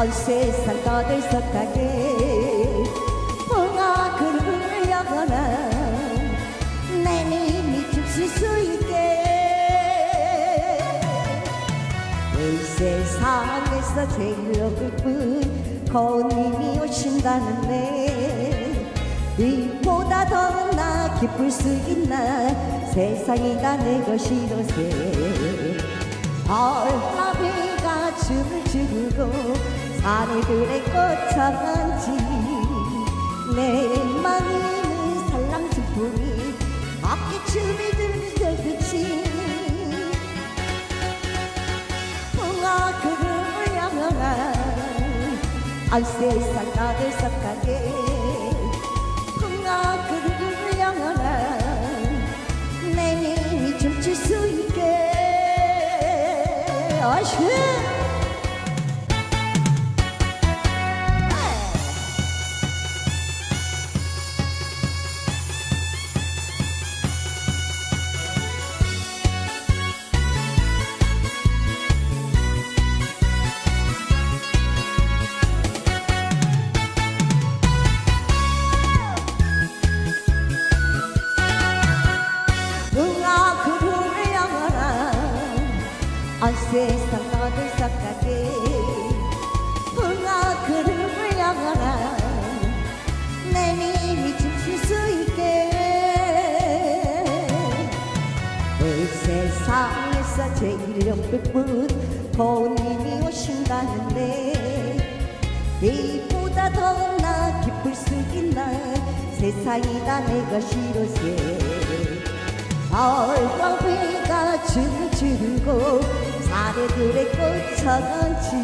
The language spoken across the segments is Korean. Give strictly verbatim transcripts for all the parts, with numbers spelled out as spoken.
온 세상 떠들썩하게 풍악을 여거나 내 님이 춤출 수 있게 이 세상에서 제일 높은 고운 님이 오신다는데 이보다 더 나 기쁠 수 있나 세상이 다 내 것이로세 벌나비가 춤을 추고 사내들의 꽃처럼지 내 마음은 살랑춤풍이 어깨춤이 들듯이 풍악을 향하나 온 세상 떠들썩하게 풍악을 향하나 내 님이 춤출 수 있게 어휴 온 세상 떠들썩하게 풍악을 향하나 내 님이 춤출 수 있게 이 세상에서 제일 예쁜 고운 님이 오신다는데 이보다 더 나 기쁠 수 있나 세상이 다 내 것이로세 얼광비가 춤을 추고 사내들의 꽃처럼지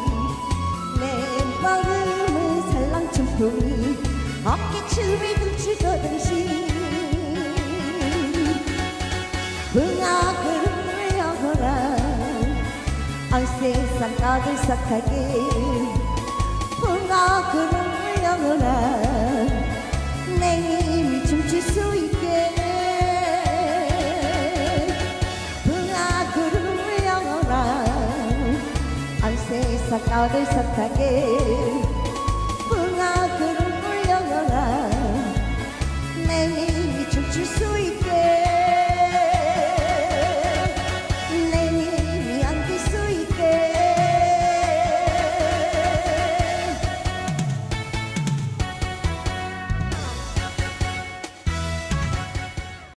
내 마음은 살랑춤풍이 어깨춤이 춤추거든시 풍악을 여거라 온 세상 떠들썩하게 풍악을 여거라 내 님이 춤출 수 있게 온 세상 떠들썩하게